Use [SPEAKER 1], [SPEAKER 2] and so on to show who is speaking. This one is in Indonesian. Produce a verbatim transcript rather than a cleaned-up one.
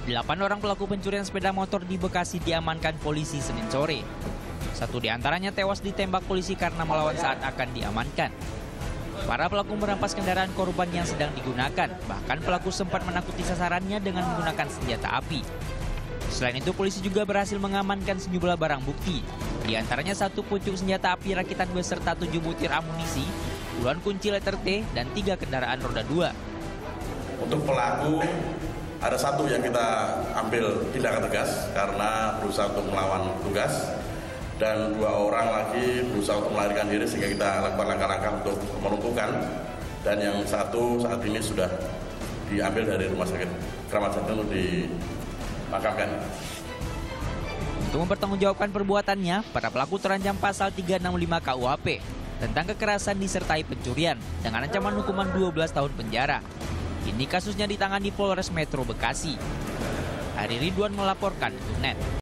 [SPEAKER 1] Delapan orang pelaku pencurian sepeda motor di Bekasi diamankan polisi Senin sore. Satu di antaranya tewas ditembak polisi karena melawan saat akan diamankan. Para pelaku merampas kendaraan korban yang sedang digunakan. Bahkan pelaku sempat menakuti sasarannya dengan menggunakan senjata api. Selain itu, polisi juga berhasil mengamankan sejumlah barang bukti. Di antaranya satu pucuk senjata api rakitan beserta tujuh butir amunisi, puluhan kunci letter T, dan tiga kendaraan roda dua.
[SPEAKER 2] Untuk pelaku, ada satu yang kita ambil tindakan tegas karena berusaha untuk melawan tugas. Dan dua orang lagi berusaha untuk melarikan diri sehingga kita lakukan langkah-langkah untuk melumpuhkan. Dan yang satu saat ini sudah diambil dari rumah sakit Kramat Jati untuk dimakamkan.
[SPEAKER 1] Untuk mempertanggungjawabkan perbuatannya, para pelaku terancam pasal tiga enam lima K U H P tentang kekerasan disertai pencurian dengan ancaman hukuman dua belas tahun penjara. Kini kasusnya ditangani Polres Metro Bekasi. Hari Ridwan melaporkan untuk Net.